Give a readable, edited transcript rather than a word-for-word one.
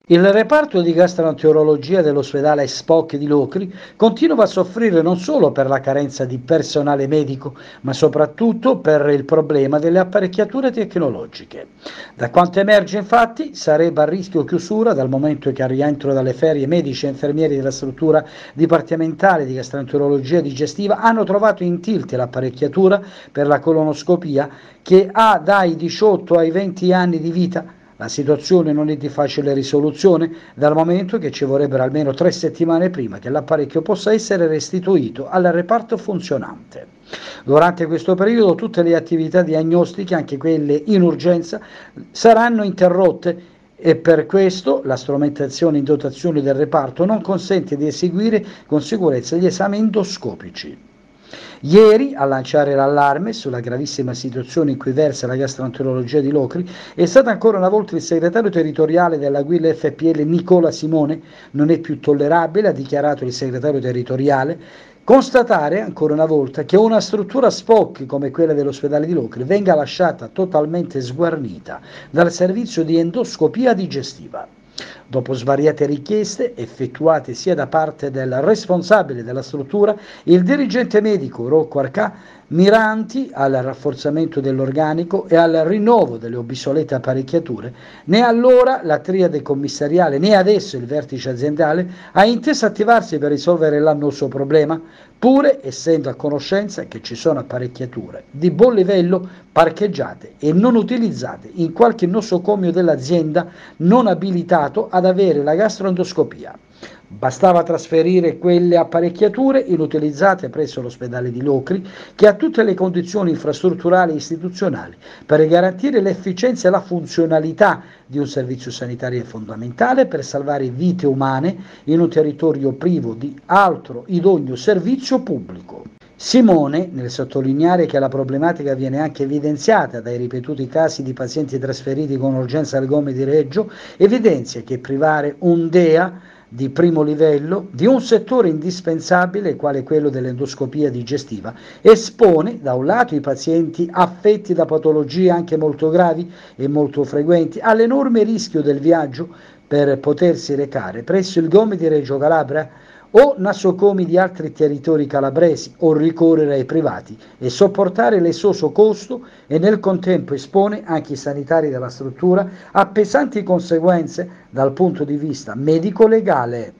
Il reparto di gastroenterologia dell'ospedale Spock di Locri continua a soffrire non solo per la carenza di personale medico, ma soprattutto per il problema delle apparecchiature tecnologiche. Da quanto emerge, infatti, sarebbe a rischio chiusura dal momento che al rientro dalle ferie medici e infermieri della struttura dipartimentale di gastroenterologia digestiva hanno trovato in tilt l'apparecchiatura per la colonoscopia che ha dai 18 ai 20 anni di vita. La situazione non è di facile risoluzione, dal momento che ci vorrebbero almeno 3 settimane prima che l'apparecchio possa essere restituito al reparto funzionante. Durante questo periodo tutte le attività diagnostiche, anche quelle in urgenza, saranno interrotte e per questo la strumentazione in dotazione del reparto non consente di eseguire con sicurezza gli esami endoscopici. Ieri, a lanciare l'allarme sulla gravissima situazione in cui versa la gastroenterologia di Locri, è stato ancora una volta il segretario territoriale della Guil FPL Nicola Simone. Non è più tollerabile, ha dichiarato il segretario territoriale, constatare ancora una volta che una struttura SPOC come quella dell'ospedale di Locri venga lasciata totalmente sguarnita dal servizio di endoscopia digestiva. Dopo svariate richieste effettuate sia da parte del responsabile della struttura, il dirigente medico Rocco Arcà, miranti al rafforzamento dell'organico e al rinnovo delle obsolete apparecchiature, né allora la triade commissariale né adesso il vertice aziendale ha inteso attivarsi per risolvere l'annoso problema, pure essendo a conoscenza che ci sono apparecchiature di buon livello parcheggiate e non utilizzate in qualche nosocomio dell'azienda non abilitato ad avere la gastroendoscopia. Bastava trasferire quelle apparecchiature inutilizzate presso l'ospedale di Locri, che ha tutte le condizioni infrastrutturali e istituzionali per garantire l'efficienza e la funzionalità di un servizio sanitario fondamentale per salvare vite umane in un territorio privo di altro idoneo servizio pubblico. Simone, nel sottolineare che la problematica viene anche evidenziata dai ripetuti casi di pazienti trasferiti con urgenza al Gome di Reggio, evidenzia che privare un DEA di primo livello di un settore indispensabile quale quello dell'endoscopia digestiva espone da un lato i pazienti affetti da patologie anche molto gravi e molto frequenti all'enorme rischio del viaggio per potersi recare presso il Gome di Reggio Calabria o nasocomi di altri territori calabresi o ricorrere ai privati e sopportare l'esoso costo e nel contempo espone anche i sanitari della struttura a pesanti conseguenze dal punto di vista medico-legale.